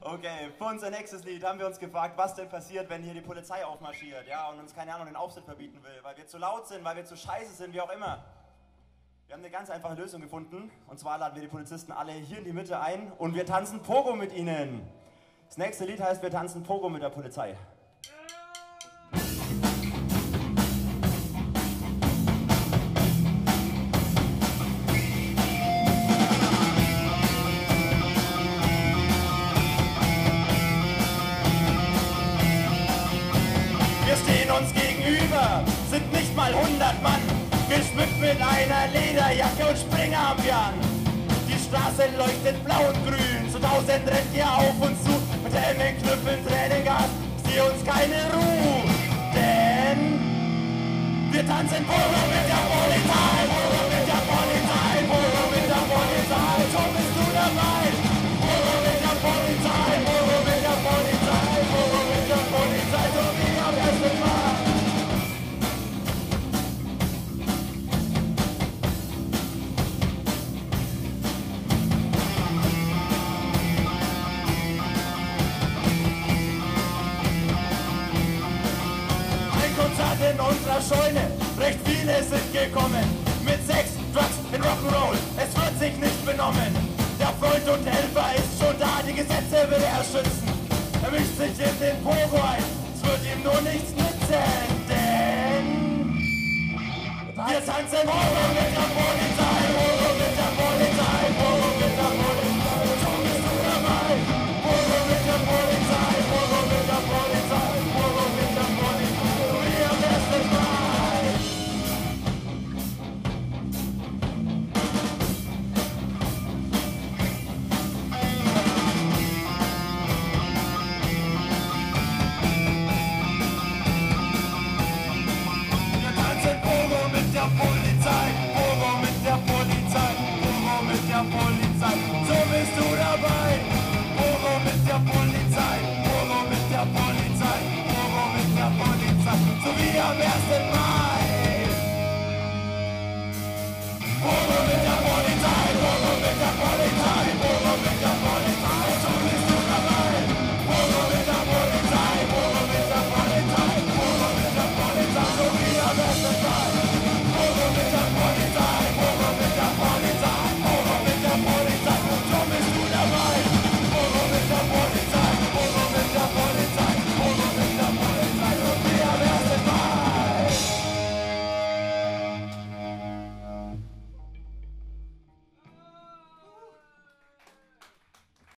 Okay, für unser nächstes Lied haben wir uns gefragt, was denn passiert, wenn hier die Polizei aufmarschiert, ja, und uns, keine Ahnung, den Auftritt verbieten will, weil wir zu laut sind, weil wir zu scheiße sind, wie auch immer. Wir haben eine ganz einfache Lösung gefunden, und zwar laden wir die Polizisten alle hier in die Mitte ein und wir tanzen Pogo mit ihnen. Das nächste Lied heißt, wir tanzen Pogo mit der Polizei. Wir stehen uns gegenüber, sind nicht mal 100 Mann, geschmückt mit einer Lederjacke und Springarmbjörn. Die Straße leuchtet blau und grün, zu 1000 rennt ihr auf uns zu, mit Helmen, Knüppeln, Tränengas, ist hier uns keine Ruhe. Denn wir tanzen Pogo mit der Polizei, Pogo mit der Polizei, Pogo mit der Polizei, schon bist du dabei. Pogo mit der Polizei, Pogo mit der Polizei, Pogo mit der Polizei, so wie am ersten Mal. In unserer Scheune, recht viele sind gekommen, mit Sex, Drugs und Rock'n'Roll, es wird sich nicht benommen. Der Freund und Helfer ist schon da, die Gesetze will er schützen. Er mischt sich in den Pogo ein, es wird ihm nur nichts nützen, denn wir tanzen Pogo mit der Polizei.